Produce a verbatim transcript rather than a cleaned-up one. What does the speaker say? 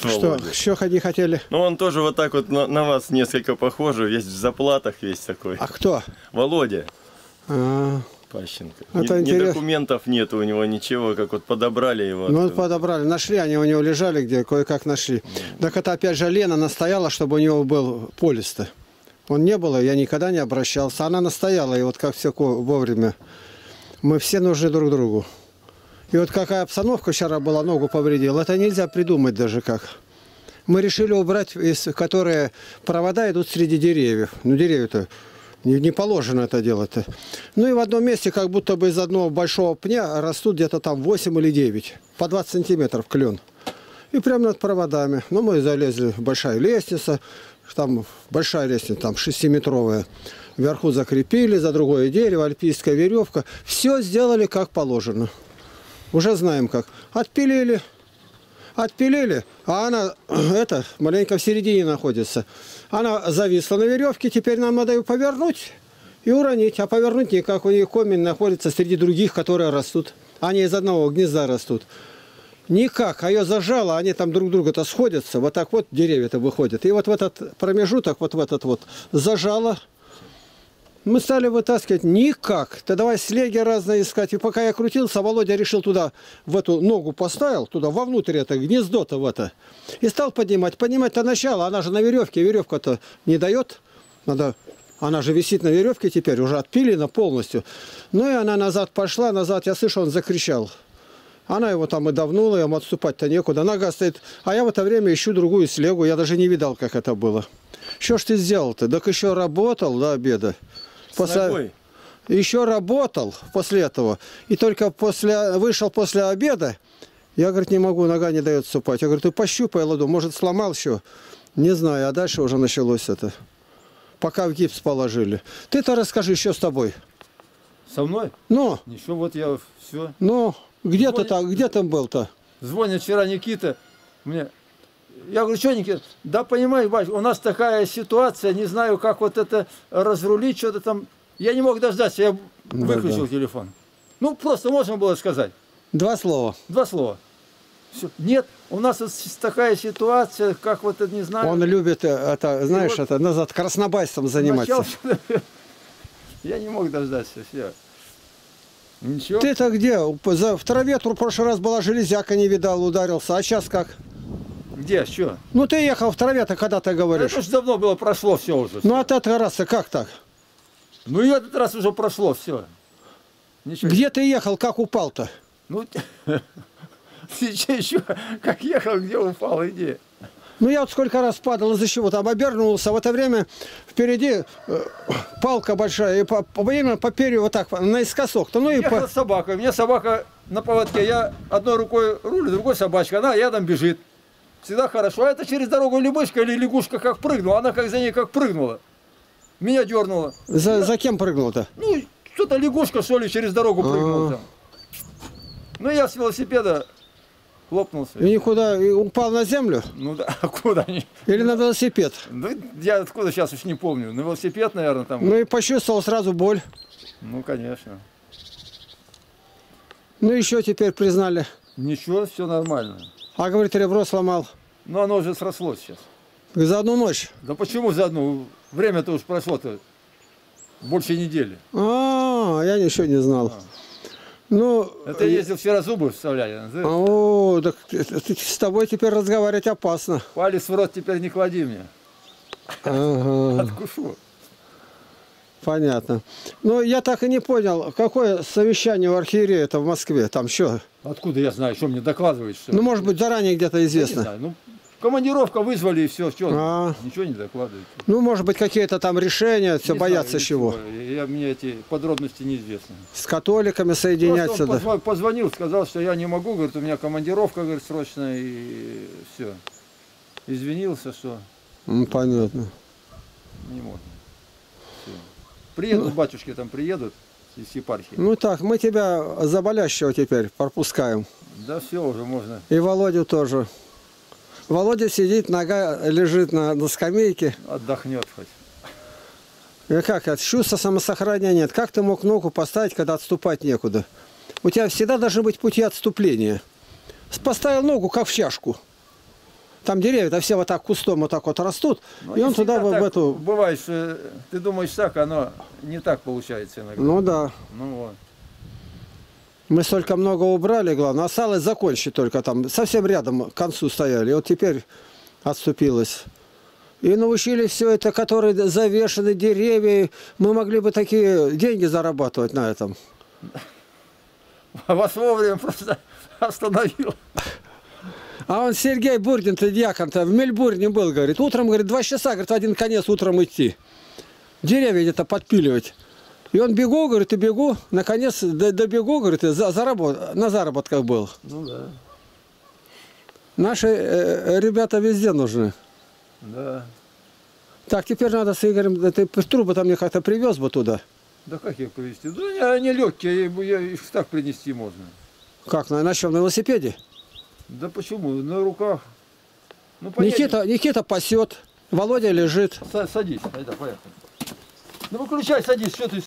Что, что они хотели? Ну, он тоже вот так вот на, на вас несколько похожий, весь в заплатах, весь такой. А кто? Володя. А, Пащенко. это ни, ни интерес... документов нет у него, ничего, как вот подобрали его. Ну, вот подобрали. Нашли, они у него лежали, где кое-как нашли. Mm. Так это опять же Лена настояла, чтобы у него был полис-то. Он не было, я никогда не обращался. Она настояла, и вот как все вовремя. Мы все нужны друг другу. И вот какая обстановка вчера была, ногу повредила, это нельзя придумать даже как. Мы решили убрать, которые провода идут среди деревьев. Ну, деревья-то не, не положено это делать-то. Ну, и в одном месте, как будто бы из одного большого пня растут где-то там восемь или девять. По двадцать сантиметров клен. И прямо над проводами. Ну, мы залезли, большая лестница, там большая лестница, там шестиметровая. Вверху закрепили, за другое дерево, альпийская веревка. Все сделали как положено. Уже знаем как. Отпилили. Отпилили. А она, это, маленько в середине находится. Она зависла на веревке. Теперь нам надо ее повернуть и уронить. А повернуть никак. У нее комин находится среди других, которые растут. Они из одного гнезда растут. Никак. А ее зажало. Они там друг друга-то сходятся. Вот так вот деревья-то выходят. И вот в этот промежуток, вот в этот вот, зажало. Мы стали вытаскивать. Никак. Да давай слеги разные искать. И пока я крутился, Володя решил туда, в эту ногу поставил, туда, вовнутрь это, гнездо-то в это. И стал поднимать. Поднимать-то начало. Она же на веревке. Веревка-то не дает. Надо... Она же висит на веревке теперь. Уже отпилена полностью. Ну и она назад пошла. Назад, я слышу, он закричал. Она его там и давнула, ему отступать-то некуда. Нога стоит. А я в это время ищу другую слегу. Я даже не видал, как это было. Что ж ты сделал-то? Так еще работал до обеда. После... Еще работал после этого. И только после... вышел после обеда. Я, говорит, не могу, нога не дает ступать. Я говорю, ты пощупай ладу, может, сломал еще? Не знаю, а дальше уже началось это. Пока в гипс положили. Ты-то расскажи, что с тобой? Со мной? Ну? Ничего, вот я все. Ну, где Звонит... ты там, где там был-то? Звонит вчера Никита мне. Я говорю, что, Никита? Да, понимаешь, батюшка, у нас такая ситуация, не знаю, как вот это разрулить, что-то там. Я не мог дождаться, я выключил да, да. телефон. Ну, просто можно было сказать. Два слова. Два слова. Все. Нет, у нас вот такая ситуация, как вот это, не знаю. Он любит, это, знаешь, вот это, назад краснобайством заниматься. Начал... Я не мог дождаться, все. Ничего. Ты-то где? В траве в прошлый раз была железяка, не видал, ударился. А сейчас как? Где? Что? Ну ты ехал в траве-то, когда ты говоришь. Это же давно было, прошло все уже. Ну от этого раз-то как так? Ну и этот раз уже прошло все. Ничего. Где ты ехал, как упал-то? Ну, сейчас еще как ехал, где упал, иди. Ну я вот сколько раз падал, из-за чего там обернулся. В это время впереди э, палка большая, и по, по, именно по перью вот так, наискосок-то. Ну, и ехала по... собака, у меня собака на поводке, я одной рукой рулю, другой собачка, она рядом бежит. Всегда хорошо. А это через дорогу лягушка или лягушка как прыгнула, она как за ней как прыгнула. Меня дернула. За, я... за кем прыгнула-то? Ну, что-то лягушка, что ли, через дорогу прыгнула там. Ну, я с велосипеда хлопнулся. И никуда, и упал на землю? Ну да, а куда они? Или на велосипед? Ну, я откуда сейчас уж не помню. На велосипед, наверное, там. Ну и почувствовал сразу боль. Ну, конечно. Ну, еще теперь признали. Ничего, все нормально. А, говорит, ребро сломал. Ну, оно уже срослось сейчас. За одну ночь? Да почему за одну? Время-то уж прошло-то больше недели. А, я ничего не знал. А. Ну, это я ездил вчера зубы вставляли. О, так с тобой теперь разговаривать опасно. Палец в рот теперь не клади мне. Ага. Откушу. Понятно. Ну, я так и не понял, какое совещание у архиерея-то в Москве? Там что? Откуда я знаю, что мне докладывают? Что? Ну, может быть, заранее где-то известно. Я не знаю. Ну, командировка вызвали и все. Что? А. Ничего не докладывают. Ну, может быть, какие-то там решения, все не боятся знаю, чего. Я, мне эти подробности неизвестны. С католиками соединяться. Просто он да. позвонил, сказал, что я не могу, говорит, у меня командировка, говорит, срочная, и все. Извинился, что... Ну, понятно. Не можно. Все. Приедут, ну, батюшки там приедут из епархии. Ну так, мы тебя заболящего теперь пропускаем. Да все, уже можно. И Володю тоже. Володя сидит, нога лежит на, на скамейке. Отдохнет хоть. И как, от чувства самосохранения нет. Как ты мог ногу поставить, когда отступать некуда? У тебя всегда должны быть пути отступления. Поставил ногу, как в чашку. Там деревья-то все вот так кустом вот так вот растут, Но и он не туда всегда в, в так эту... бывает, что ты думаешь так, оно не так получается иногда. Ну да. Ну вот. Мы столько много убрали, главное, осталось закончить только там, совсем рядом к концу стояли, и вот теперь отступилось. И научили все это, которые завешены деревья, мы могли бы такие деньги зарабатывать на этом. Вас вовремя просто остановил. А он Сергей Бурдин-то, дьякон-то, в Мельбурне был, говорит, утром, говорит, два часа, говорит, в один конец утром идти. Деревья где-то подпиливать. И он бегу, говорит, и бегу, наконец добегу, говорит, и за, заработ... на заработках был. Ну да. Наши э, ребята везде нужны. Да. Так, теперь надо с Игорем, да ты трубы-то мне как-то привез бы туда. Да как их привезти? Да они, они легкие, я, их так принести можно. Как, на, на чем, на велосипеде? Да почему? На руках. Ну, поедем. Никита, Никита пасет, Володя лежит. Са- Садись, Айда, поехали. Ну выключай, садись, что ты